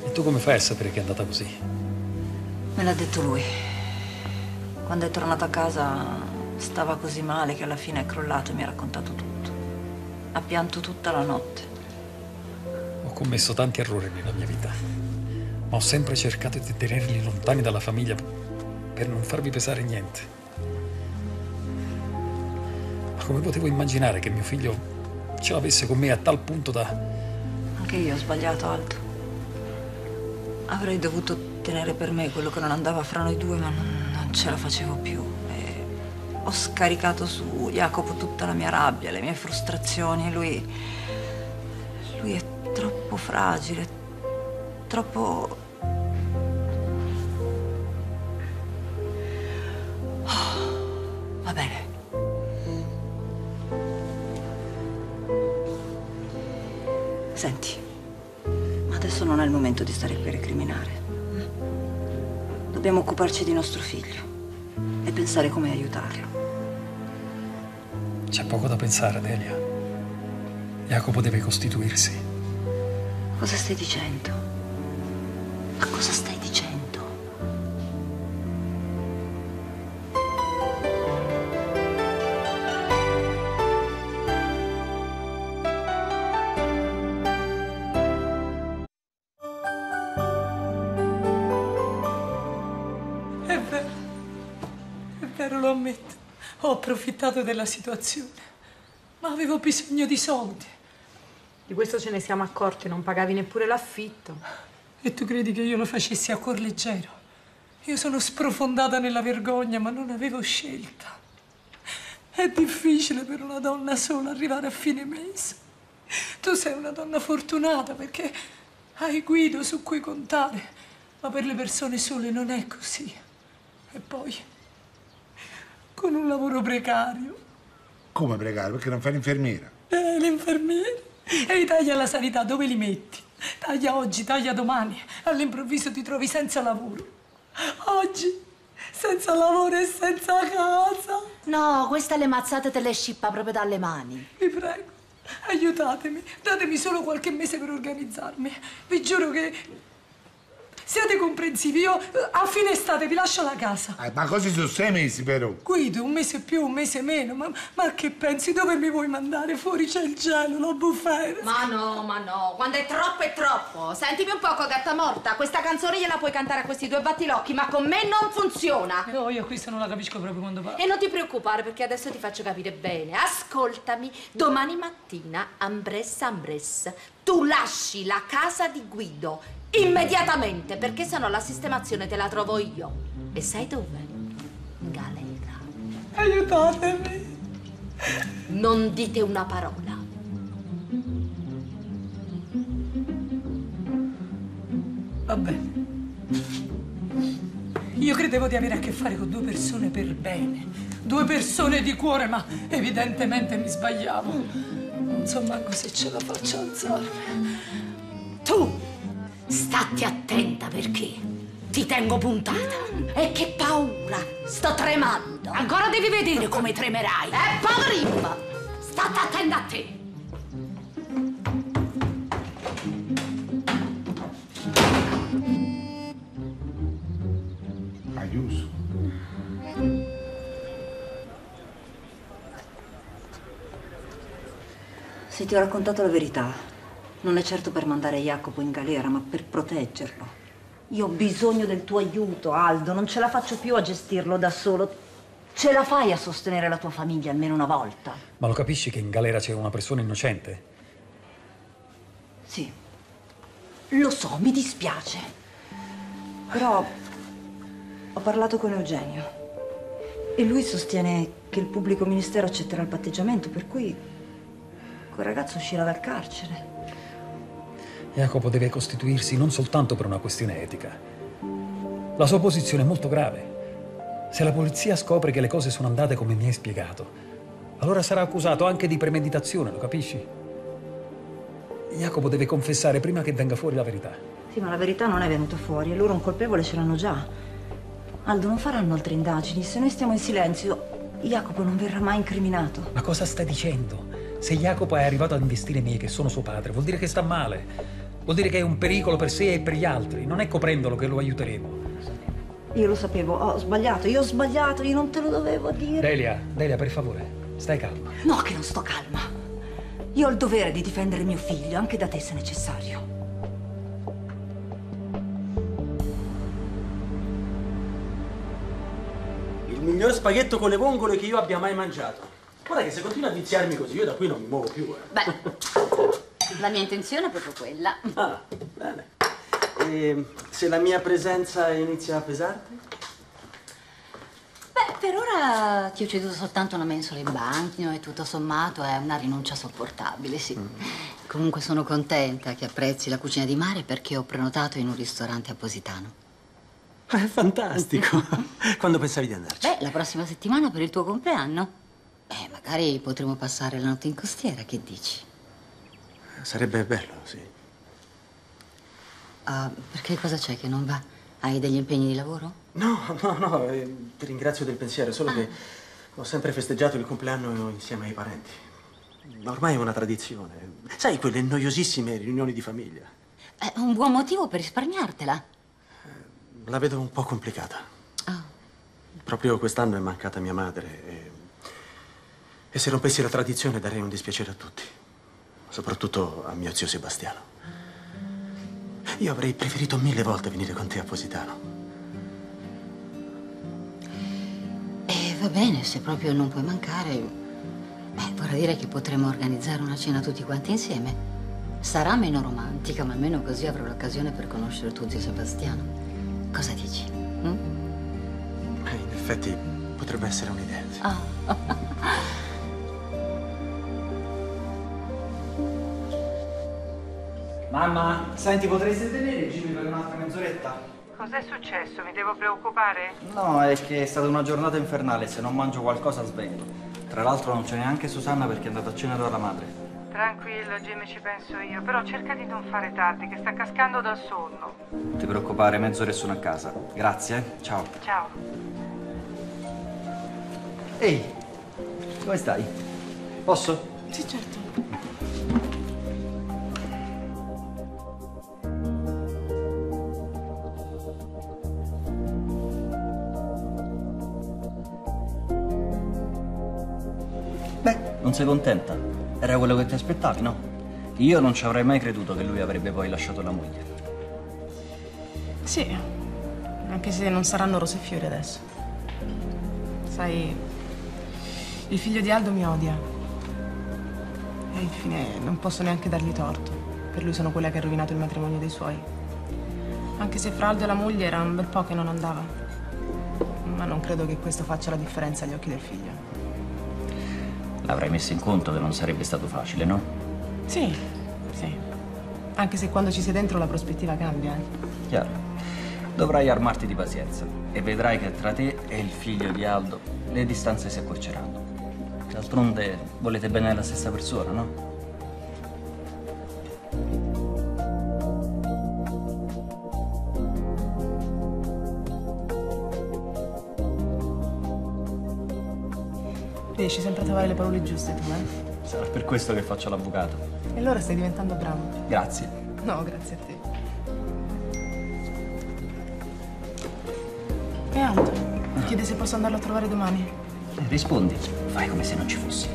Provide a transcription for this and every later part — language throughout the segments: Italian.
E tu come fai a sapere che è andata così? Me l'ha detto lui. Quando è tornato a casa stava così male che alla fine è crollato e mi ha raccontato tutto. Ha pianto tutta la notte. Ho commesso tanti errori nella mia vita, ma ho sempre cercato di tenerli lontani dalla famiglia per non farvi pesare niente. Ma come potevo immaginare che mio figlio ce l'avesse con me a tal punto da... Anche io ho sbagliato, Aldo. Avrei dovuto tenere per me quello che non andava fra noi due, ma non ce la facevo più. E ho scaricato su Jacopo tutta la mia rabbia, le mie frustrazioni. Lui è troppo fragile, troppo... Oh, va bene. Senti, ma adesso non è il momento di stare qui a recriminare. Dobbiamo occuparci di nostro figlio e pensare come aiutarlo. C'è poco da pensare, Delia. Jacopo deve costituirsi. Cosa stai dicendo? Ma cosa stai dicendo? È vero, lo ammetto. Ho approfittato della situazione, ma avevo bisogno di soldi. Di questo ce ne siamo accorti, non pagavi neppure l'affitto. E tu credi che io lo facessi a cuor leggero? Io sono sprofondata nella vergogna, ma non avevo scelta. È difficile per una donna sola arrivare a fine mese. Tu sei una donna fortunata perché hai Guido su cui contare, ma per le persone sole non è così. E poi, con un lavoro precario. Come precario? Perché non fai l'infermiera? L'infermiera? E i tagli alla sanità dove li metti? Taglia oggi, taglia domani. All'improvviso ti trovi senza lavoro. Oggi, senza lavoro e senza casa. No, queste le mazzate te le scippa proprio dalle mani. Vi prego, aiutatemi. Datemi solo qualche mese per organizzarmi. Vi giuro che... Siate comprensivi, io a fine estate vi lascio la casa. Ma così sono 6 mesi però. Guido, un mese più, un mese meno. Ma che pensi? Dove mi vuoi mandare? Fuori c'è il gelo, la bufera. Ma no. Quando è troppo è troppo. Sentimi un poco, gatta morta. Questa canzone gliela puoi cantare a questi due battilocchi, ma con me non funziona. No, io questa non la capisco proprio quando parlo. E non ti preoccupare, perché adesso ti faccio capire bene. Ascoltami, domani mattina, ambressa, tu lasci la casa di Guido immediatamente, perché sennò la sistemazione te la trovo io. E sai dove? In galera. Aiutatemi. Non dite una parola. Va bene. Io credevo di avere a che fare con due persone per bene, due persone di cuore, ma evidentemente mi sbagliavo. Non so manco se ce la faccio a alzarmi. Tu statti attenta, perché ti tengo puntata. E che paura, sto tremando. Ancora devi vedere come tremerai. Poverimba, state attenta a te. Aiuso. Se ti ho raccontato la verità, non è certo per mandare Jacopo in galera, ma per proteggerlo. Io ho bisogno del tuo aiuto, Aldo. Non ce la faccio più a gestirlo da solo. Ce la fai a sostenere la tua famiglia almeno una volta? Ma lo capisci che in galera c'è una persona innocente? Sì. Lo so, mi dispiace. Però ho parlato con Eugenio e lui sostiene che il pubblico ministero accetterà il patteggiamento, per cui quel ragazzo uscirà dal carcere. Jacopo deve costituirsi non soltanto per una questione etica. La sua posizione è molto grave. Se la polizia scopre che le cose sono andate come mi hai spiegato, allora sarà accusato anche di premeditazione, lo capisci? Jacopo deve confessare prima che venga fuori la verità. Sì, ma la verità non è venuta fuori e loro un colpevole ce l'hanno già. Aldo, non faranno altre indagini. Se noi stiamo in silenzio, Jacopo non verrà mai incriminato. Ma cosa stai dicendo? Se Jacopo è arrivato ad investire me, che sono suo padre, vuol dire che sta male. vuol dire che è un pericolo per sé e per gli altri. Non è coprendolo che lo aiuteremo. Io lo sapevo, ho sbagliato, io non te lo dovevo dire. Delia, per favore, stai calma. No, che non sto calma. Io ho il dovere di difendere mio figlio, anche da te se necessario. Il miglior spaghetto con le vongole che io abbia mai mangiato. Guarda che se continua a viziarmi così, io da qui non mi muovo più. Beh, la mia intenzione è proprio quella. Ah, bene. E se la mia presenza inizia a pesarti? Beh, per ora ti ho ceduto soltanto una mensola in bagno e tutto sommato è una rinuncia sopportabile, sì. Comunque sono contenta che apprezzi la cucina di mare perché ho prenotato in un ristorante a Positano. È fantastico. Quando pensavi di andarci? Beh, la prossima settimana per il tuo compleanno. Magari potremo passare la notte in costiera, che dici? Sarebbe bello, sì. Perché cosa c'è che non va? Hai degli impegni di lavoro? No, ti ringrazio del pensiero, solo che ho sempre festeggiato il compleanno insieme ai parenti. Ormai è una tradizione. Sai, quelle noiosissime riunioni di famiglia. È un buon motivo per risparmiartela. La vedo un po' complicata. Proprio quest'anno è mancata mia madre e se rompessi la tradizione darei un dispiacere a tutti. Soprattutto a mio zio Sebastiano. Io avrei preferito 1000 volte venire con te a Positano. Va bene, se proprio non puoi mancare, vorrà dire che potremo organizzare una cena tutti quanti insieme. Sarà meno romantica, ma almeno così avrò l'occasione per conoscere tuo zio Sebastiano. Cosa dici? In effetti potrebbe essere un'idea. Sì. Mamma, senti, potresti tenere Jimmy per un'altra mezz'oretta? Cos'è successo? Mi devo preoccupare? No, è che è stata una giornata infernale, se non mangio qualcosa svento. Tra l'altro non c'è neanche Susanna perché è andata a cena dalla madre. Tranquillo, Jimmy, ci penso io. Però cerca di non fare tardi, che sta cascando dal sonno. Non ti preoccupare, mezz'ora e sono a casa. Grazie, ciao. Ciao. Ehi, come stai? Posso? Sì, certo. Non sei contenta? Era quello che ti aspettavi, no? Io non ci avrei mai creduto che lui avrebbe poi lasciato la moglie. Sì, anche se non saranno rose e fiori adesso. Sai, il figlio di Aldo mi odia. E infine non posso neanche dargli torto. Per lui sono quella che ha rovinato il matrimonio dei suoi. Anche se fra Aldo e la moglie era un bel po' che non andava. Ma non credo che questo faccia la differenza agli occhi del figlio. L'avrei messo in conto che non sarebbe stato facile, no? Sì. Anche se quando ci sei dentro la prospettiva cambia. Chiaro. Dovrai armarti di pazienza e vedrai che tra te e il figlio di Aldo le distanze si accorceranno. D'altronde volete bene la stessa persona, no? Riesci sempre a trovare le parole giuste tu, Sarà per questo che faccio l'avvocato. E allora stai diventando bravo. Grazie. No, grazie a te. E Aldo? Chiede se posso andarlo a trovare domani. Rispondi. Fai come se non ci fossi.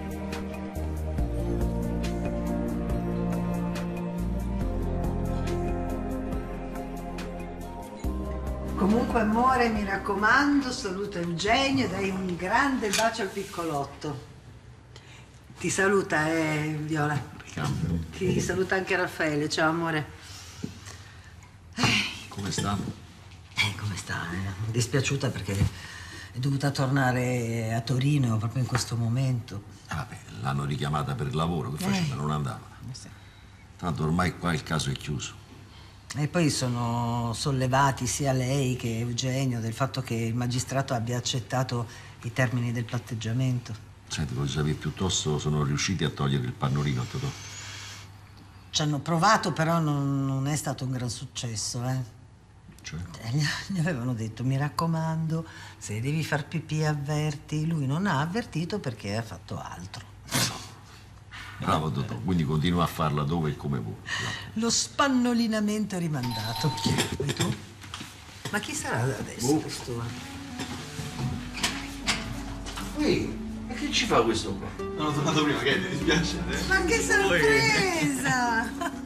Comunque, amore, mi raccomando, saluta Eugenio e dai un grande bacio al piccolotto. Ti saluta, Viola. Ti saluta anche Raffaele. Ciao, amore. Come sta? Come sta? Dispiaciuta perché è dovuta tornare a Torino proprio in questo momento. Vabbè, l'hanno richiamata per il lavoro, che faceva? Non andava. Tanto ormai qua il caso è chiuso. E poi sono sollevati sia lei che Eugenio del fatto che il magistrato abbia accettato i termini del patteggiamento. Senti, voglio sapere, piuttosto sono riusciti a togliere il pannolino a Totò? Ci hanno provato, però non è stato un gran successo, Cioè? Gli avevano detto, mi raccomando, se devi far pipì avverti. Lui non ha avvertito perché ha fatto altro. Bravo Totò, quindi continua a farla dove e come vuoi. Lo spannolinamento è rimandato. E tu? Ma chi sarà adesso questo? Ehi, e che ci fa questo qua? Non ho tornato prima, che ti dispiace? Ma che sorpresa!